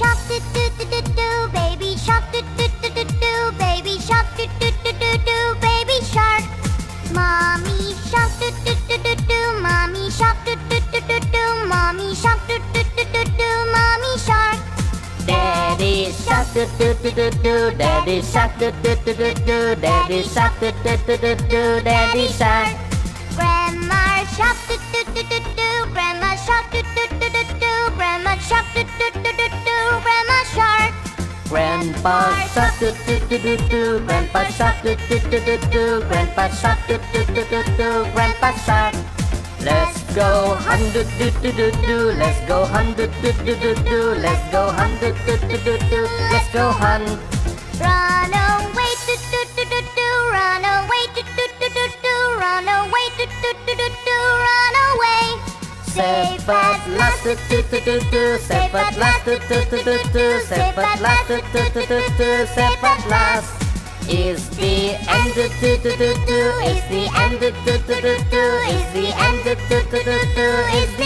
shark do do do do do, baby shark do do do do do, baby shark do do do do do, baby shark. Mommy shark do do do do do, mommy shark do do do do do, mommy shark do do do do do, mommy shark. Daddy shark do do do do do, daddy shark do do do do do, daddy shark do do do do do, daddy shark. Grandma shark do do do do do, grandma shark do do do do do, grandma shark do do do do do, grandma shark. Grandpa shark do do do do do, grandpa shark do do do do do, grandpa shark do do do do do, grandpa shark. Let's go hunt do do do do do, let's go hunt do do do do do, let's go hunt do do do do do, let's go hunt. Run away do do do do do, run away do do do do do, run away do do do do do, run away. Save at last do do do do do, save at last do do do do do, save at last do do do do do, save at last. Is the end do do do do do, is the end do do do do do, is the end do do do do do, is the